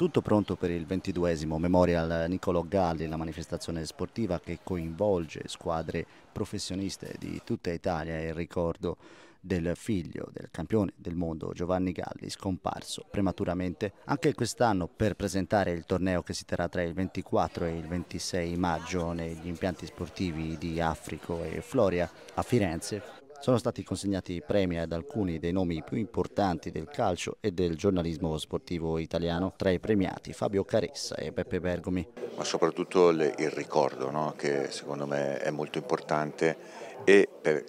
Tutto pronto per il 22esimo Memorial Niccolò Galli, la manifestazione sportiva che coinvolge squadre professioniste di tutta Italia e il ricordo del figlio del campione del mondo Giovanni Galli, scomparso prematuramente anche quest'anno per presentare il torneo che si terrà tra il 24 e il 26 maggio negli impianti sportivi di Africo e Floria a Firenze. Sono stati consegnati premi ad alcuni dei nomi più importanti del calcio e del giornalismo sportivo italiano, tra i premiati Fabio Caressa e Beppe Bergomi. Ma soprattutto il ricordo, no? Che secondo me è molto importante, e per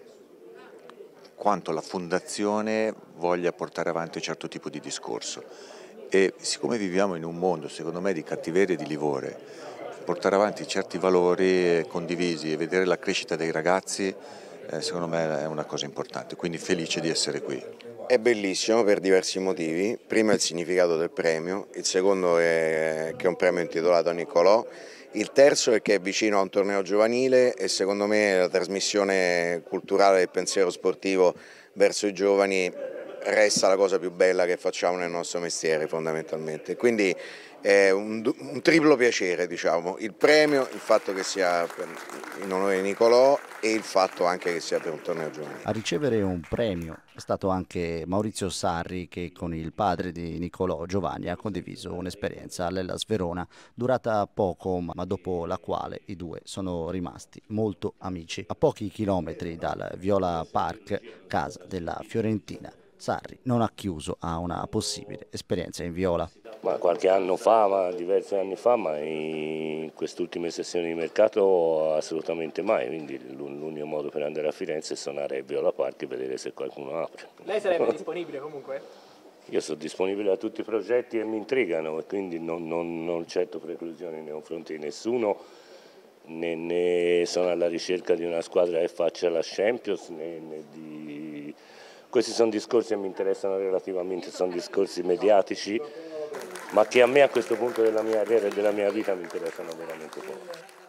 quanto la Fondazione voglia portare avanti un certo tipo di discorso. E siccome viviamo in un mondo, secondo me, di cattiveria e di livore, portare avanti certi valori condivisi e vedere la crescita dei ragazzi, secondo me è una cosa importante, quindi felice di essere qui. È bellissimo per diversi motivi: primo è il significato del premio, il secondo è che è un premio intitolato a Niccolò, il terzo è che è vicino a un torneo giovanile e secondo me la trasmissione culturale del pensiero sportivo verso i giovani resta la cosa più bella che facciamo nel nostro mestiere fondamentalmente. Quindi è un triplo piacere, diciamo, il premio, il fatto che sia in onore di Niccolò e il fatto anche che sia per un torneo giovanile. A ricevere un premio è stato anche Maurizio Sarri, che con il padre di Niccolò, Giovanni, ha condiviso un'esperienza all'Hellas Verona durata poco, ma dopo la quale i due sono rimasti molto amici. A pochi chilometri dal Viola Park, casa della Fiorentina, Sarri non ha chiuso a una possibile esperienza in viola. Ma qualche anno fa, diversi anni fa, ma in queste ultime sessioni di mercato assolutamente mai, quindi l'unico modo per andare a Firenze è suonare il Viola Park e vedere se qualcuno apre. Lei sarebbe disponibile comunque? Io sono disponibile a tutti i progetti che mi intrigano e quindi non certo preclusioni nei confronti di nessuno, né sono alla ricerca di una squadra che faccia la Champions, né di... Questi sono discorsi che mi interessano relativamente, sono discorsi mediatici, ma che a me a questo punto della mia carriera e della mia vita mi interessano veramente poco.